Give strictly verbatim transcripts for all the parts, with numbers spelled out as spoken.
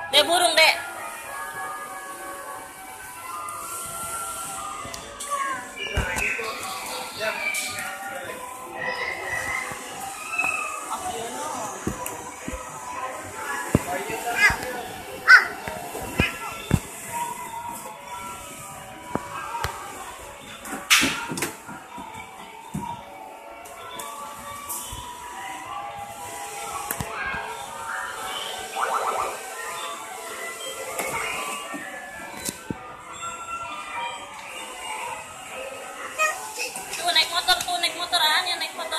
Dek burung dek. Tuh naik motor tuh naik motor An ya naik motor.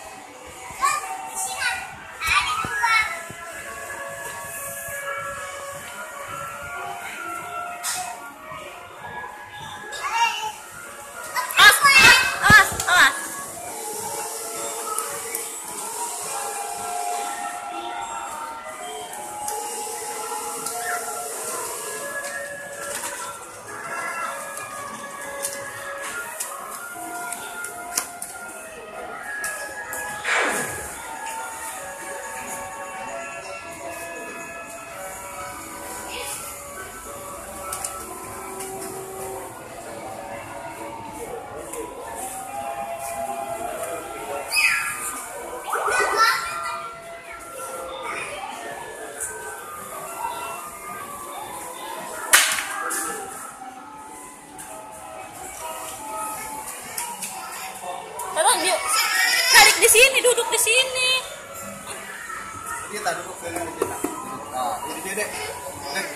Awas, awas, awas. Tolong yuk, tarik di sini, duduk di sini. Kita duduk sini kita. Ah, ini dia dek. Dek.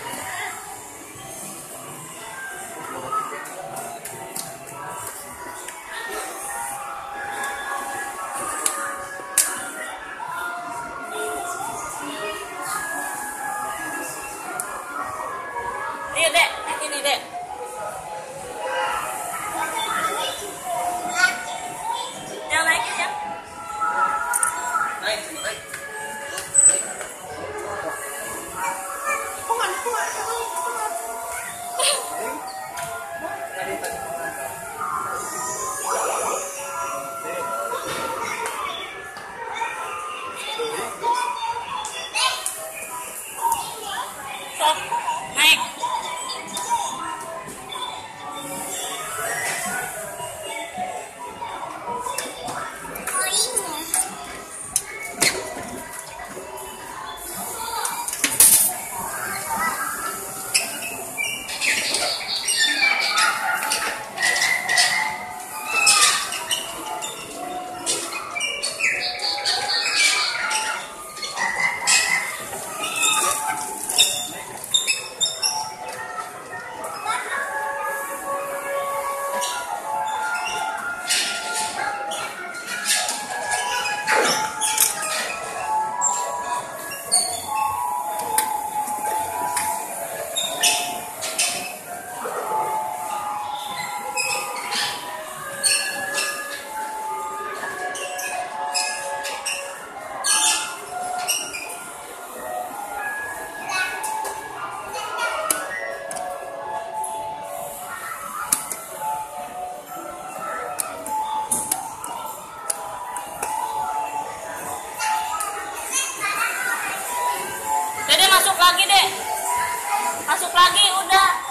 Iya dek, ini dek. Yang naikin ya. Naik, naik. Sok, naik. Dede masuk lagi deh, masuk lagi udah.